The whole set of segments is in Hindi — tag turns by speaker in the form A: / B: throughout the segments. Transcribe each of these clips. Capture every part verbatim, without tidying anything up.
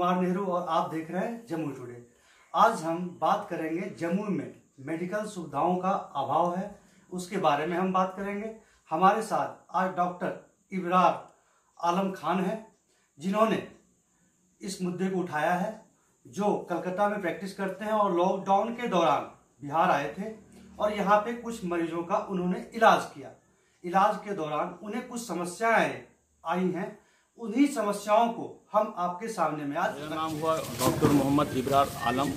A: कुमार नेहरू और आप देख रहे हैं जमुई टुडे। आज हम बात करेंगे जमुई में मेडिकल सुविधाओं का अभाव है, उसके बारे में हम बात करेंगे। हमारे साथ आज डॉक्टर इब्रार आलम खान है, जिन्होंने इस मुद्दे को उठाया है, जो कलकत्ता में प्रैक्टिस करते हैं और लॉकडाउन के दौरान बिहार आए थे और यहाँ पे कुछ मरीजों का उन्होंने इलाज किया। इलाज के दौरान उन्हें कुछ समस्याएं आई हैं, उन्हीं समस्याओं को हम आपके सामने में आज।
B: मेरा नाम हुआ डॉक्टर मोहम्मद इब्रार आलम।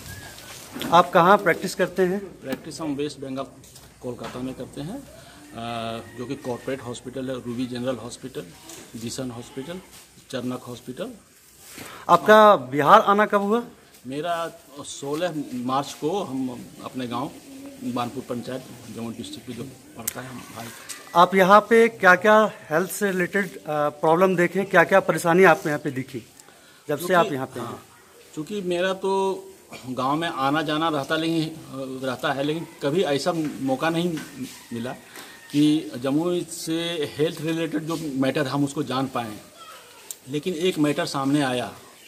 A: आप कहाँ प्रैक्टिस करते हैं?
B: प्रैक्टिस हम वेस्ट बंगाल कोलकाता में करते हैं, जो कि कॉर्पोरेट हॉस्पिटल है, रूबी जनरल हॉस्पिटल, जिसन हॉस्पिटल, चरनक हॉस्पिटल।
A: आपका बिहार आना कब हुआ?
B: मेरा सोलह मार्च को हम अपने गांव बानपुर पंचायत जमुई डिस्ट्रिक्ट में जो पड़ता है हम भाई।
A: आप यहाँ पे क्या क्या हेल्थ से रिलेटेड प्रॉब्लम देखें, क्या क्या परेशानी आपको यहाँ पे दिखी जब से आप यहाँ पे हैं?
B: चूँकि मेरा तो गांव में आना जाना रहता नहीं रहता है, लेकिन कभी ऐसा मौका नहीं मिला कि जमुई से हेल्थ रिलेटेड जो मैटर हम उसको जान पाएँ। लेकिन एक मैटर सामने आया,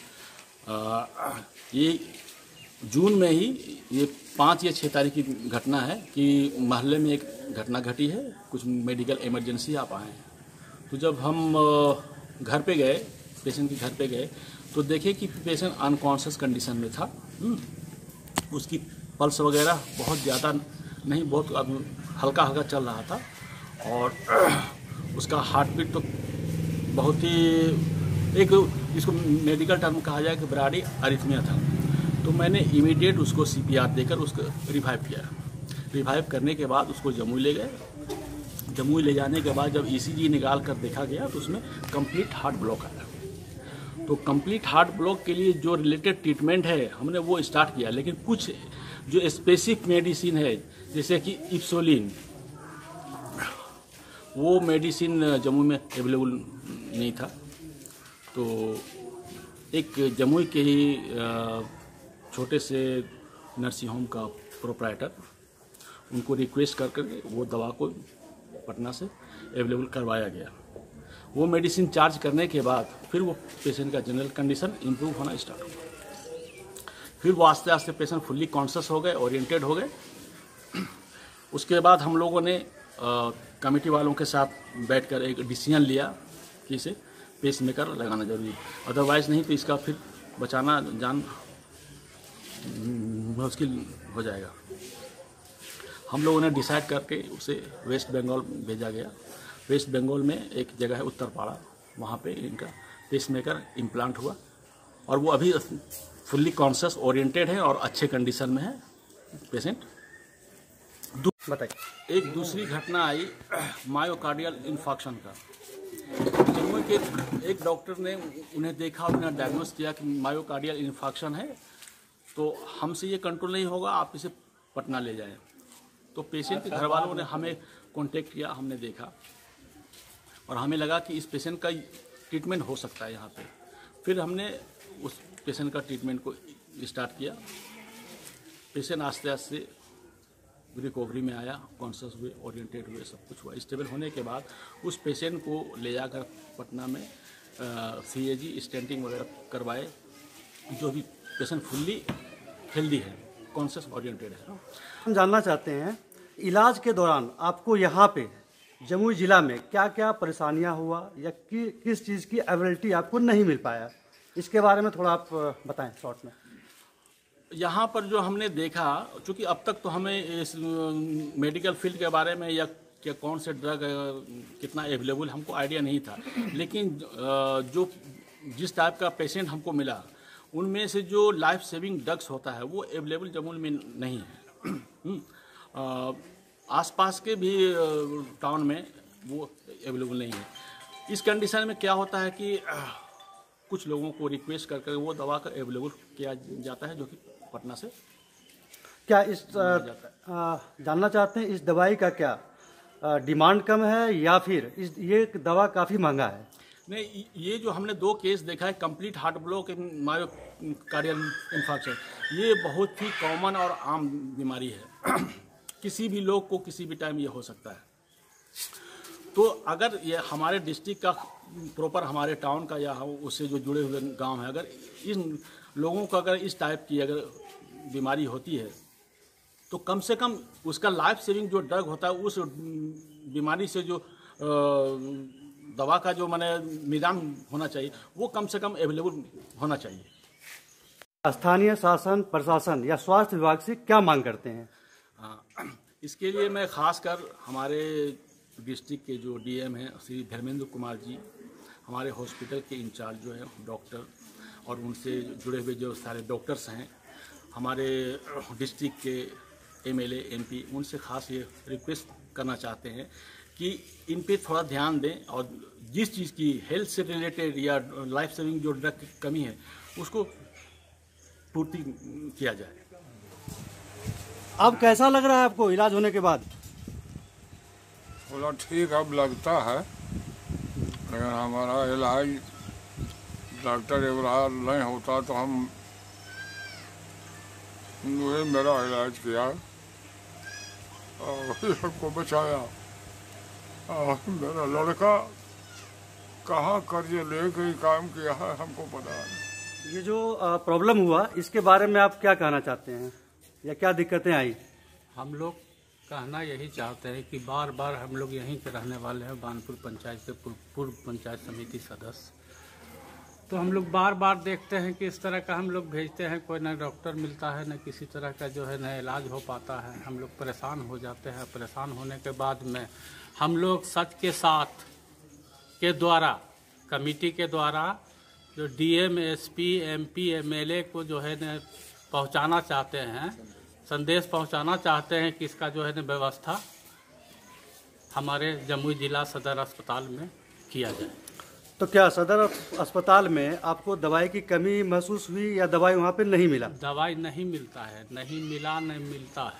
B: आ, ये जून में ही, ये पाँच या छः तारीख की घटना है कि मोहल्ले में एक घटना घटी है, कुछ मेडिकल इमरजेंसी आप आए हैं। तो जब हम घर पे गए, पेशेंट के घर पे गए, तो देखे कि पेशेंट अनकॉन्शियस कंडीशन में था। उसकी पल्स वगैरह बहुत ज़्यादा नहीं, बहुत हल्का हल्का चल रहा था और उसका हार्ट बीट तो बहुत ही, एक इसको मेडिकल टर्म कहा जाए कि ब्राडी अरिथमिया था। तो मैंने इमीडिएट उसको सीपीआर देकर उसको रिवाइव किया। रिवाइव करने के बाद उसको जमुई ले गए। जमुई ले जाने के बाद जब ईसीजी निकाल कर देखा गया तो उसमें कंप्लीट हार्ट ब्लॉक आया। तो कंप्लीट हार्ट ब्लॉक के लिए जो रिलेटेड ट्रीटमेंट है हमने वो स्टार्ट किया, लेकिन कुछ जो स्पेसिफिक मेडिसिन है जैसे कि इप्सोलिन, वो मेडिसिन जमुई में अवेलेबल नहीं था। तो एक जमुई के ही छोटे से नर्सिंग होम का प्रोप्राइटर, उनको रिक्वेस्ट कर करके वो दवा को पटना से अवेलेबल करवाया गया। वो मेडिसिन चार्ज करने के बाद फिर वो पेशेंट का जनरल कंडीशन इम्प्रूव होना स्टार्ट हुआ। फिर वो आस्ते आस्ते पेशेंट फुल्ली कॉन्शियस हो गए, ओरिएंटेड हो गए। उसके बाद हम लोगों ने कमेटी वालों के साथ बैठकर एक डिसीजन लिया कि इसे पेस मेकर लगाना जरूरी है, अदरवाइज़ नहीं तो इसका फिर बचाना जान मुश्किल हो जाएगा। हम लोगों ने डिसाइड करके उसे वेस्ट बंगाल भेजा गया। वेस्ट बंगाल में एक जगह है उत्तरपाड़ा, वहाँ पे इनका पेस मेकर इम्प्लांट हुआ और वो अभी फुल्ली कॉन्शियस ओरिएंटेड है और अच्छे कंडीशन में है पेशेंट। बताइए। एक दूसरी घटना आई मायोकार्डियल इन्फाक्शन का। जमुई के एक डॉक्टर ने उन्हें देखा, उन्हें डायग्नोस किया कि मायोकार्डियल इन्फाक्शन है, तो हमसे ये कंट्रोल नहीं होगा, आप इसे पटना ले जाएं। तो पेशेंट के घर वालों ने हमें कांटेक्ट किया, हमने देखा और हमें लगा कि इस पेशेंट का ट्रीटमेंट हो सकता है यहाँ पे। फिर हमने उस पेशेंट का ट्रीटमेंट को स्टार्ट किया। पेशेंट आस्ते आस्ते रिकवरी में आया, कॉन्शियस हुए, ओरिएंटेड हुए, सब कुछ हुआ। स्टेबल होने के बाद उस पेशेंट को ले जाकर पटना में सी ए जी स्टेंटिंग वगैरह करवाए, जो भी पेशेंट फुल्ली हेल्दी है, कॉन्शियस ओरिएंटेड है।
A: हम जानना चाहते हैं, इलाज के दौरान आपको यहाँ पे जमुई जिला में क्या क्या परेशानियाँ हुआ या कि, किस चीज़ की अवेलेबिलिटी आपको नहीं मिल पाया, इसके बारे में थोड़ा आप बताएं शॉर्ट में।
B: यहाँ पर जो हमने देखा, चूँकि अब तक तो हमें इस मेडिकल फील्ड के बारे में या क्या कौन से ड्रग कितना अवेलेबल हमको आइडिया नहीं था, लेकिन जो जिस टाइप का पेशेंट हमको मिला उनमें से जो लाइफ सेविंग ड्रग्स होता है वो अवेलेबल जमुई में नहीं है। आसपास के भी टाउन में वो अवेलेबल नहीं है। इस कंडीशन में क्या होता है कि कुछ लोगों को रिक्वेस्ट कर कर वो दवा का अवेलेबल किया जाता है, जो कि पटना से
A: क्या इस आ, जानना चाहते हैं इस दवाई का क्या आ, डिमांड कम है या फिर इस ये दवा काफ़ी महंगा है?
B: नहीं, ये जो हमने दो केस देखा है, complete heart block, myocardial infarction, ये बहुत ही कॉमन और आम बीमारी है। किसी भी लोग को किसी भी टाइम ये हो सकता है। तो अगर ये हमारे डिस्ट्रिक्ट का प्रॉपर हमारे टाउन का या उससे जो जुड़े हुए गांव हैं, अगर इन लोगों को अगर इस टाइप की अगर बीमारी होती है तो कम से कम उसका लाइफ सेविंग जो ड्रग होता है उस बीमारी से जो दवा का जो माने निदान होना चाहिए वो कम से कम अवेलेबल होना चाहिए।
A: स्थानीय शासन प्रशासन या स्वास्थ्य विभाग से क्या मांग करते हैं?
B: हाँ, इसके लिए मैं खासकर हमारे डिस्ट्रिक्ट के जो डीएम हैं श्री धर्मेंद्र कुमार जी, हमारे हॉस्पिटल के इंचार्ज जो है डॉक्टर और उनसे जुड़े हुए जो सारे डॉक्टर्स हैं, हमारे डिस्ट्रिक्ट के एमएलए एमपी, उनसे खास ये रिक्वेस्ट करना चाहते हैं कि इन पे थोड़ा ध्यान दें और जिस चीज़ की हेल्थ से रिलेटेड या लाइफ सेविंग जो ड्रग की कमी है उसको पूर्ति किया जाए।
A: अब कैसा लग रहा है आपको इलाज होने के बाद?
C: थोड़ा ठीक अब लगता है, लेकिन हमारा इलाज डॉक्टर इब्रार नहीं होता तो हम मुझे मेरा इलाज किया और सबको बचाया। और मेरा लड़का कहाँ कर्जे लेके काम किया है हमको पता नहीं।
A: ये जो प्रॉब्लम हुआ इसके बारे में आप क्या कहना चाहते हैं या क्या दिक्कतें आई?
D: हम लोग कहना यही चाहते हैं कि बार बार हम लोग यहीं के रहने वाले हैं, बानपुर पंचायत के पूर्व पंचायत समिति सदस्य, तो हम लोग बार बार देखते हैं कि इस तरह का हम लोग भेजते हैं, कोई ना डॉक्टर मिलता है न किसी तरह का जो है न इलाज हो पाता है। हम लोग परेशान हो जाते हैं। परेशान होने के बाद में हम लोग सच के साथ के द्वारा कमेटी के द्वारा जो डीएम एसपी एमपी एमएलए को जो है न पहुंचाना चाहते हैं, संदेश पहुंचाना चाहते हैं कि इसका जो है न व्यवस्था हमारे जमुई जिला सदर अस्पताल में किया जाए।
A: तो क्या सदर अस्पताल में आपको दवाई की कमी महसूस हुई या दवाई वहाँ पे नहीं मिला?
D: दवाई नहीं मिलता है, नहीं मिला नहीं मिलता है।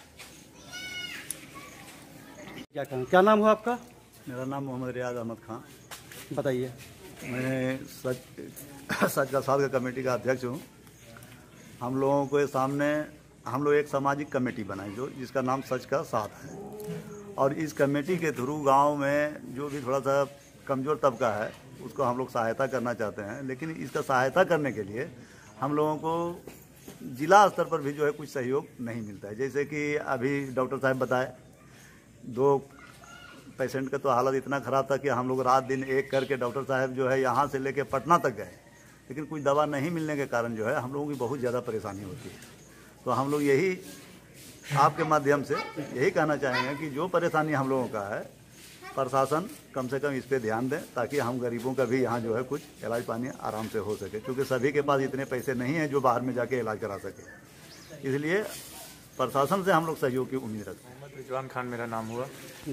A: क्या कहें, क्या नाम हुआ आपका?
E: मेरा नाम मोहम्मद रियाज अहमद खान।
A: बताइए।
E: मैं सच सच का साथ का कमेटी का अध्यक्ष हूँ। हम लोगों के सामने हम लोग एक सामाजिक कमेटी बनाई जो जिसका नाम सच का साथ है, और इस कमेटी के थ्रू गांव में जो भी थोड़ा सा कमज़ोर तबका है उसको हम लोग सहायता करना चाहते हैं। लेकिन इसका सहायता करने के लिए हम लोगों को जिला स्तर पर भी जो है कुछ सहयोग नहीं मिलता है। जैसे कि अभी डॉक्टर साहब बताए, दो पेशेंट का तो हालत इतना ख़राब था कि हम लोग रात दिन एक करके डॉक्टर साहब जो है यहाँ से लेके पटना तक गए, लेकिन कुछ दवा नहीं मिलने के कारण जो है हम लोगों की बहुत ज़्यादा परेशानी होती है। तो हम लोग यही आपके माध्यम से यही कहना चाहेंगे कि जो परेशानी हम लोगों का है प्रशासन कम से कम इस पे ध्यान दें, ताकि हम गरीबों का भी यहाँ जो है कुछ इलाज पानी आराम से हो सके, क्योंकि सभी के पास इतने पैसे नहीं हैं जो बाहर में जाके इलाज करा सके। इसलिए प्रशासन से हम लोग सहयोग की उम्मीद रखते हैं।
F: मोहम्मद रिजवान खान मेरा नाम हुआ,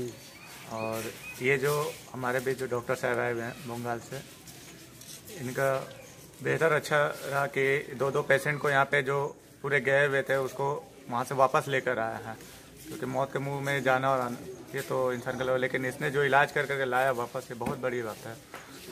F: और ये जो हमारे बीच जो डॉक्टर साहब आए हुए हैं बंगाल से, इनका बेहतर अच्छा रहा कि दो दो पेशेंट को यहाँ पे जो पूरे गए हुए थे उसको वहाँ से वापस लेकर आया है, क्योंकि मौत के मुंह में जाना और आना ये तो इंसान का, लेकिन इसने जो इलाज कर करके लाया वापस, ये बहुत बड़ी बात है।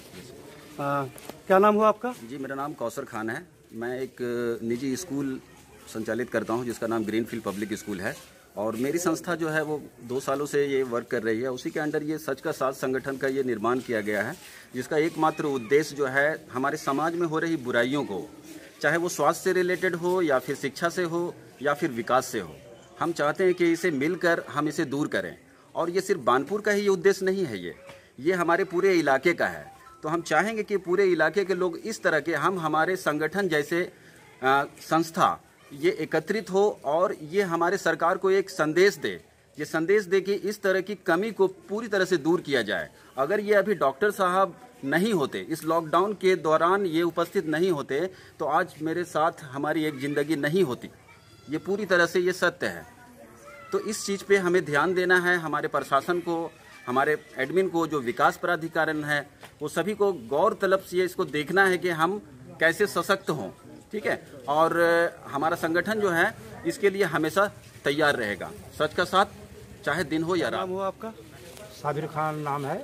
A: आ, क्या नाम हुआ आपका?
G: जी, मेरा नाम कौसर खान है। मैं एक निजी स्कूल संचालित करता हूं जिसका नाम ग्रीनफील्ड पब्लिक स्कूल है, और मेरी संस्था जो है वो दो सालों से ये वर्क कर रही है। उसी के अंडर ये सच का साथ संगठन का ये निर्माण किया गया है, जिसका एकमात्र उद्देश्य जो है हमारे समाज में हो रही बुराइयों को, चाहे वो स्वास्थ्य से रिलेटेड हो या फिर शिक्षा से हो या फिर विकास से हो, हम चाहते हैं कि इसे मिलकर हम इसे दूर करें। और ये सिर्फ बानपुर का ही उद्देश्य नहीं है, ये ये हमारे पूरे इलाके का है। तो हम चाहेंगे कि पूरे इलाके के लोग इस तरह के हम हमारे संगठन जैसे आ, संस्था ये एकत्रित हो और ये हमारे सरकार को एक संदेश दे, ये संदेश दे कि इस तरह की कमी को पूरी तरह से दूर किया जाए। अगर ये अभी डॉक्टर साहब नहीं होते, इस लॉकडाउन के दौरान ये उपस्थित नहीं होते, तो आज मेरे साथ हमारी एक ज़िंदगी नहीं होती। ये पूरी तरह से ये सत्य है। तो इस चीज़ पे हमें ध्यान देना है। हमारे प्रशासन को, हमारे एडमिन को, जो विकास प्राधिकरण है, वो सभी को गौर तलब से इसको देखना है कि हम कैसे सशक्त हों, ठीक है। और हमारा संगठन जो है इसके लिए हमेशा तैयार रहेगा। सच का साथ, चाहे दिन हो या रात।
A: नाम हुआ आपका?
H: साबिर खान नाम है,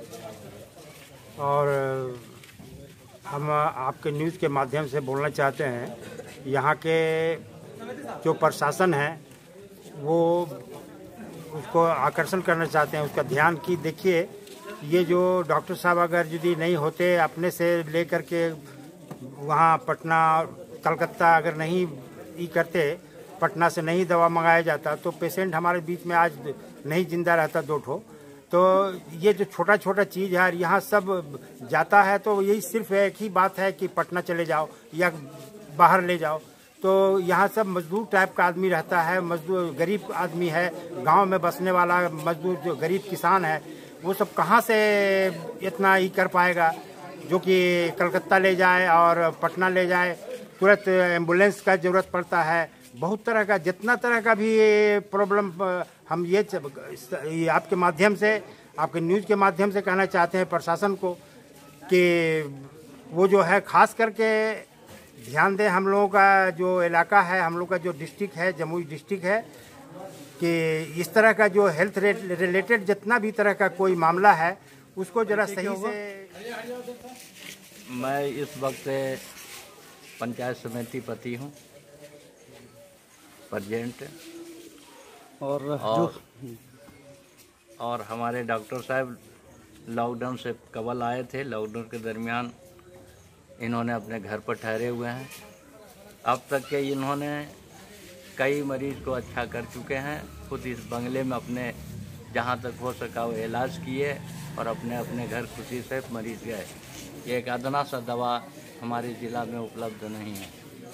H: और हम आपके न्यूज़ के माध्यम से बोलना चाहते हैं, यहाँ के जो प्रशासन है वो उसको आकर्षण करना चाहते हैं, उसका ध्यान की देखिए ये जो डॉक्टर साहब अगर यदि नहीं होते, अपने से लेकर के वहाँ पटना कलकत्ता अगर नहीं ये करते, पटना से नहीं दवा मंगाया जाता तो पेशेंट हमारे बीच में आज नहीं जिंदा रहता दो ठो। तो ये जो छोटा छोटा चीज़ है यहाँ सब जाता है, तो यही सिर्फ एक ही बात है कि पटना चले जाओ या बाहर ले जाओ। तो यहाँ सब मजदूर टाइप का आदमी रहता है, मजदूर गरीब आदमी है, गांव में बसने वाला मजदूर जो गरीब किसान है वो सब कहाँ से इतना ही कर पाएगा जो कि कलकत्ता ले जाए और पटना ले जाए। तुरंत एम्बुलेंस का ज़रूरत पड़ता है, बहुत तरह का जितना तरह का भी प्रॉब्लम हम ये, ये आपके माध्यम से, आपके न्यूज़ के माध्यम से कहना चाहते हैं प्रशासन को कि वो जो है खास करके ध्यान दें। हम लोगों का जो इलाका है, हम लोग का जो डिस्ट्रिक्ट है, जमुई डिस्ट्रिक्ट है, कि इस तरह का जो हेल्थ रिलेटेड जितना भी तरह का कोई मामला है उसको जरा सही से।
I: मैं इस वक्त पंचायत समिति पति हूँ, प्रेजेंट।
A: और
I: और, और हमारे डॉक्टर साहब लॉकडाउन से कबल आए थे। लॉकडाउन के दरमियान इन्होंने अपने घर पर ठहरे हुए हैं। अब तक के इन्होंने कई मरीज को अच्छा कर चुके हैं। खुद इस बंगले में अपने जहाँ तक हो सका वो इलाज किए और अपने अपने घर खुशी से मरीज गए। एक अदना सा दवा हमारे ज़िला में उपलब्ध नहीं है।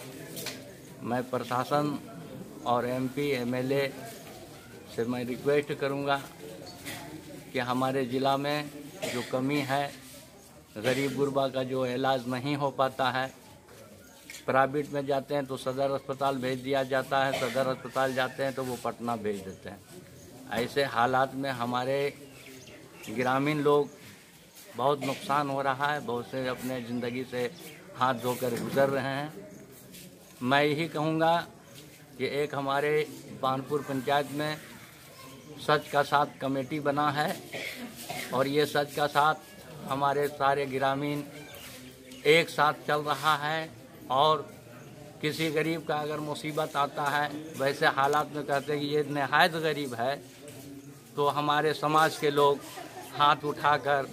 I: मैं प्रशासन और एमपी एमएलए से मैं रिक्वेस्ट करूंगा कि हमारे ज़िला में जो कमी है, गरीब गुरबा का जो इलाज नहीं हो पाता है, प्राइवेट में जाते हैं तो सदर अस्पताल भेज दिया जाता है, सदर अस्पताल जाते हैं तो वो पटना भेज देते हैं। ऐसे हालात में हमारे ग्रामीण लोग बहुत नुकसान हो रहा है, बहुत से अपने ज़िंदगी से हाथ धोकर गुजर रहे हैं। मैं यही कहूँगा कि एक हमारे बानपुर पंचायत में सच का साथ कमेटी बना है और ये सच का साथ हमारे सारे ग्रामीण एक साथ चल रहा है। और किसी गरीब का अगर मुसीबत आता है, वैसे हालात में कहते हैं कि ये नहायत गरीब है, तो हमारे समाज के लोग हाथ उठाकर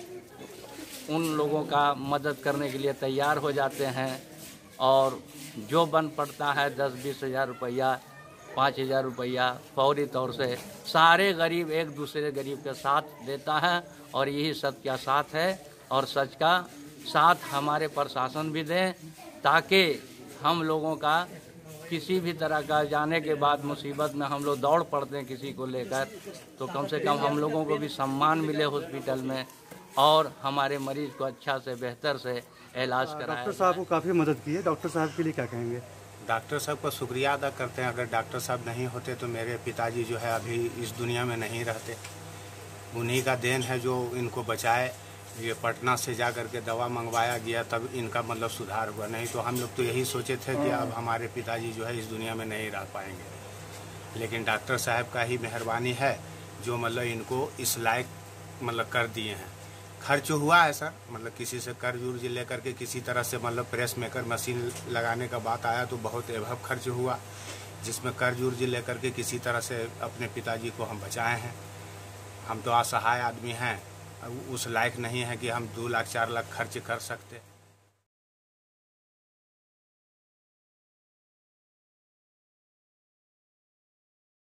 I: उन लोगों का मदद करने के लिए तैयार हो जाते हैं। और जो बन पड़ता है दस बीस हज़ार रुपया, पाँच हज़ार रुपया फौरी तौर से सारे गरीब एक दूसरे गरीब के साथ देता है। और यही सच का साथ है और सच का साथ हमारे प्रशासन भी दें, ताकि हम लोगों का किसी भी तरह का जाने के बाद मुसीबत में हम लोग दौड़ पड़ते हैं किसी को लेकर, तो कम से कम हम लोगों को भी सम्मान मिले हॉस्पिटल में और हमारे मरीज को अच्छा से बेहतर से इलाज कराएं।
A: डॉक्टर साहब को काफ़ी मदद की है, डॉक्टर साहब के लिए क्या कहेंगे?
J: डॉक्टर साहब का शुक्रिया अदा करते हैं। अगर डॉक्टर साहब नहीं होते तो मेरे पिताजी जो है अभी इस दुनिया में नहीं रहते। उन्हीं का देन है जो इनको बचाए। ये पटना से जा कर के दवा मंगवाया गया तब इनका मतलब सुधार हुआ, नहीं तो हम लोग तो यही सोचे थे कि अब हमारे पिताजी जो है इस दुनिया में नहीं रह पाएंगे। लेकिन डॉक्टर साहब का ही मेहरबानी है जो मतलब इनको इस लायक मतलब कर दिए हैं। खर्च हुआ है सर, मतलब किसी से कर्ज उर्ज लेकर के किसी तरह से मतलब प्रेस मेकर मशीन लगाने का बात आया तो बहुत एभव खर्च हुआ, जिसमें कर्ज उर्ज लेकर के किसी तरह से अपने पिताजी को हम बचाए हैं। हम तो असहाय आदमी हैं, उस लायक नहीं है कि हम दो लाख चार लाख खर्च कर सकते।